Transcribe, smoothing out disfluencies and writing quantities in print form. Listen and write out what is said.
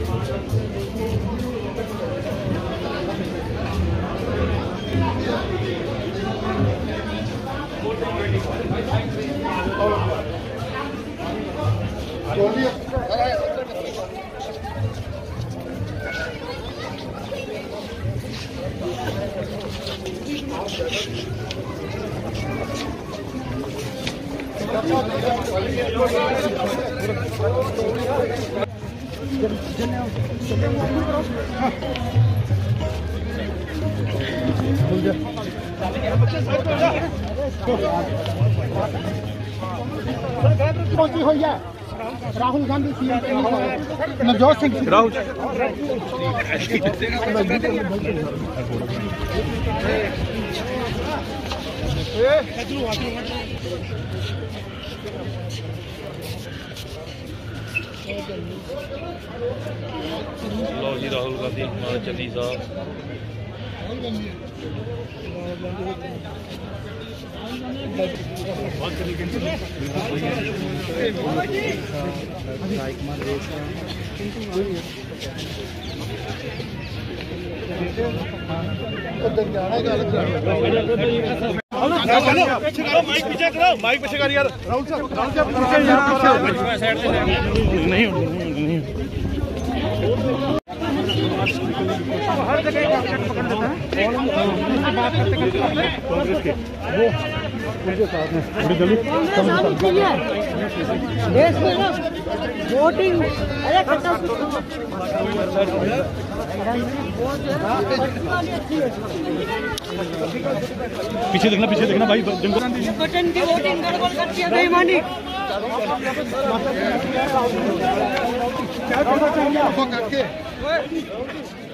कौन हो गया? राहुल गांधी सीएम नवजोत सिंह राहुल लो जी राहुल गांधी हमारे चली साहब माइक पीछे कर यार राहुल साहब नहीं हर जगह पकड़ लेता है बात करते कांग्रेस के वो उनके साथ में बड़ी जल्दी देश में ना वोटिंग अरे पीछे देखना भाई बटन की वोटिंग गड़बड़ करती है बेईमानी क्या करना चाहिए